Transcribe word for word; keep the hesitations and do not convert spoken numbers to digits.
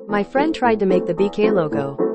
My friend tried to make the B K logo,